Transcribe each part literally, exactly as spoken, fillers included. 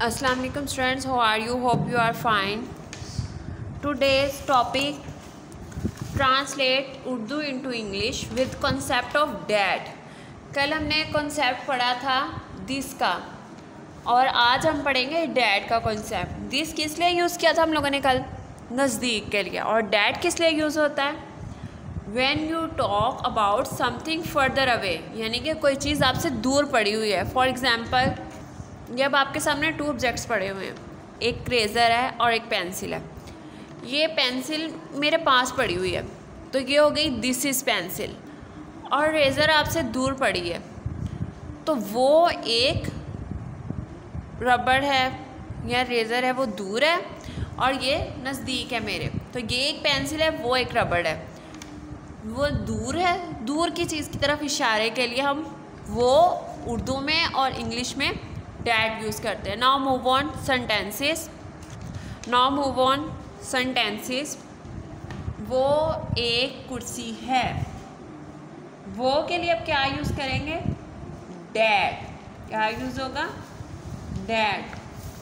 Assalamu alaikum students, how are you? Hope you are fine. Today's topic, translate Urdu into English with concept of dad. कल हमने concept पढ़ा था this का और आज हम पढ़ेंगे dad का concept. this किस लिए यूज़ किया था हम लोगों ने कल? नज़दीक के लिए. और dad किस लिए यूज़ होता है? When you talk about something further away, यानी कि कोई चीज़ आपसे दूर पड़ी हुई है. For example, ये अब आपके सामने टू ऑब्जेक्ट्स पड़े हुए हैं, एक रेज़र है और एक पेंसिल है. ये पेंसिल मेरे पास पड़ी हुई है तो ये हो गई दिस इज़ पेंसिल, और रेज़र आपसे दूर पड़ी है तो वो एक रबड़ है या रेज़र है, वो दूर है और ये नज़दीक है मेरे. तो ये एक पेंसिल है, वो एक रबड़ है. वो दूर है, दूर की चीज़ की तरफ इशारे के लिए हम वो उर्दू में और इंग्लिश में डैड यूज़ करते हैं. Now move on sentences. Now move on sentences. वो एक कुर्सी है, वो के लिए अब क्या यूज़ करेंगे? डैड. क्या यूज़ होगा? डैड.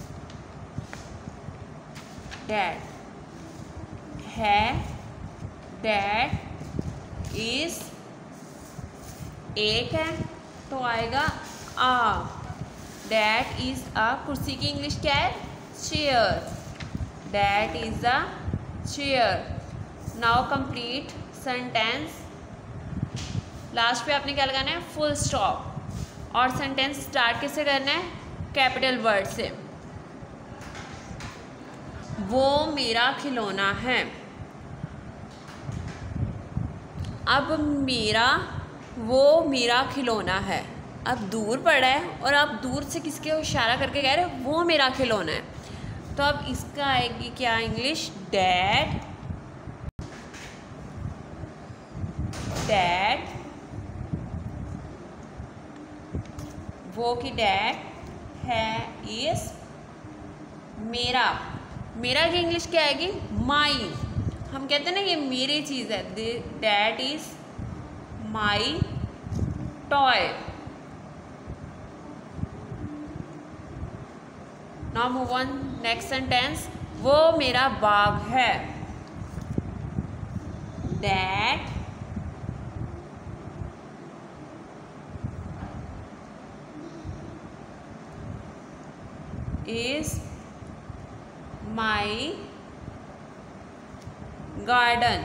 डैड है, डैड इज एक है तो आएगा आ. डैट इज़ अ, कुर्सी की इंग्लिश क्या है? Chair. That is a chair. Now complete sentence. Last पे आपने क्या लगाना है? Full stop. और सेंटेंस स्टार्ट किससे करना है? कैपिटल वर्ड से. वो मेरा खिलौना है. अब मेरा, वो मेरा खिलौना है, अब दूर पड़ा है और आप दूर से किसके इशारा करके कह रहे हैं वो मेरा खिलौना है. तो अब इसका आएगी क्या इंग्लिश? डैड. डैड, वो की डैड है इज मेरा. मेरा की इंग्लिश क्या आएगी? माई. हम कहते हैं ना ये मेरी चीज़ है. That is my toy. Now move on next sentence. वो मेरा बाग है. That is my garden.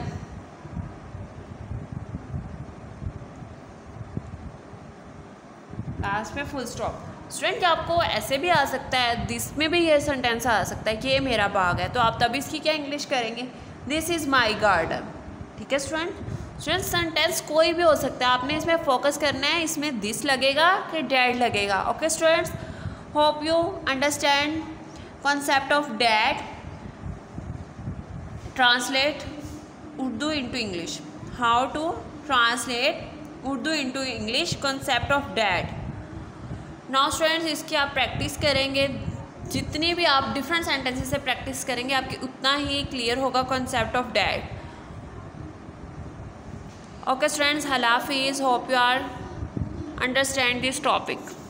Last में फुल स्टॉप. स्टूडेंट आपको ऐसे भी आ सकता है, दिस में भी ये सेंटेंस आ सकता है कि ये मेरा बाग है, तो आप तब इसकी क्या इंग्लिश करेंगे? This is my garden. ठीक है स्टूडेंट. स्टूडेंट सेंटेंस कोई भी हो सकता है, आपने इसमें फोकस करना है इसमें दिस लगेगा कि डैड लगेगा. Okay students, hope you understand concept of that. Translate Urdu into English. How to translate Urdu into English concept of that. Now students इसकी आप प्रैक्टिस करेंगे, जितनी भी आप डिफरेंट सेंटेंसेस से प्रैक्टिस करेंगे आपकी उतना ही क्लियर होगा concept of that. Okay students, अल्लाह हाफिज़. Hope you are understand this topic.